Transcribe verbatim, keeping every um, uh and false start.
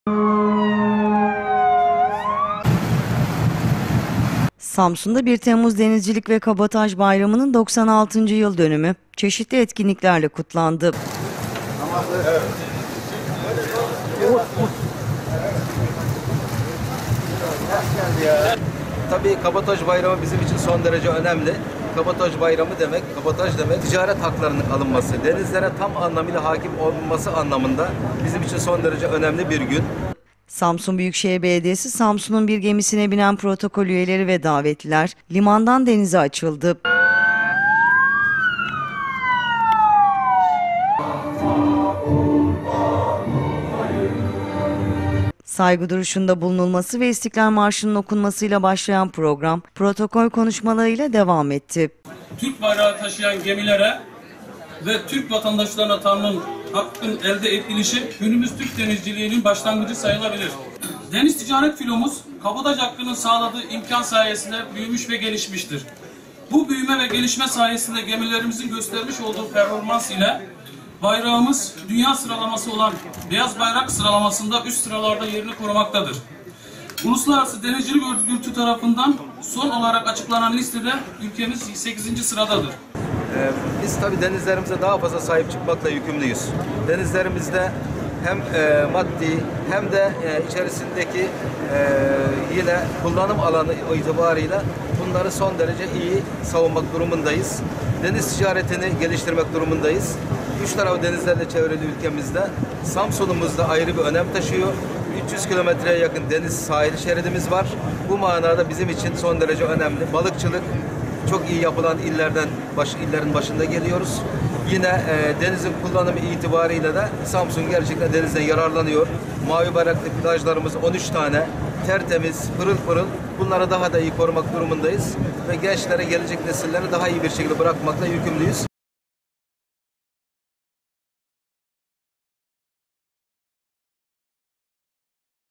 Samsun'da bir Temmuz Denizcilik ve Kabotaj Bayramı'nın doksan altıncı yıl dönümü çeşitli etkinliklerle kutlandı. Evet. Tabii Kabotaj Bayramı bizim için son derece önemli. Kabotaj Bayramı demek, kabotaj demek ticaret haklarının alınması, denizlere tam anlamıyla hakim olması anlamında bizim için son derece önemli bir gün. Samsun Büyükşehir Belediyesi, Samsun'un bir gemisine binen protokol üyeleri ve davetliler limandan denize açıldı. Saygı duruşunda bulunulması ve İstiklal Marşı'nın okunmasıyla başlayan program, protokol konuşmalarıyla devam etti. Türk bayrağı taşıyan gemilere ve Türk vatandaşlarına tanınan hakkın elde edilişi günümüz Türk denizciliğinin başlangıcı sayılabilir. Deniz ticaret filomuz, kabotaj hakkının sağladığı imkan sayesinde büyümüş ve gelişmiştir. Bu büyüme ve gelişme sayesinde gemilerimizin göstermiş olduğu performans ile bayrağımız dünya sıralaması olan Beyaz Bayrak sıralamasında üst sıralarda yerini korumaktadır. Uluslararası Denizcilik Örgütü tarafından son olarak açıklanan listede ülkemiz sekizinci sıradadır. Ee, biz tabii denizlerimize daha fazla sahip çıkmakla yükümlüyüz. Denizlerimizde hem e, maddi hem de e, içerisindeki e, yine kullanım alanı itibarıyla bunları son derece iyi savunmak durumundayız. Deniz ticaretini geliştirmek durumundayız. Üç tarafı denizlerle çevrili ülkemizde Samsun'umuzda ayrı bir önem taşıyor. üç yüz kilometreye yakın deniz sahil şeridimiz var. Bu manada bizim için son derece önemli. Balıkçılık çok iyi yapılan illerden baş, illerin başında geliyoruz. Yine e, denizin kullanımı itibariyle de Samsun gerçekten denizden yararlanıyor. Mavi bayraklı plajlarımız on üç tane. Tertemiz, pırıl pırıl. Bunları daha da iyi korumak durumundayız. Ve gençlere, gelecek nesillere daha iyi bir şekilde bırakmakla yükümlüyüz.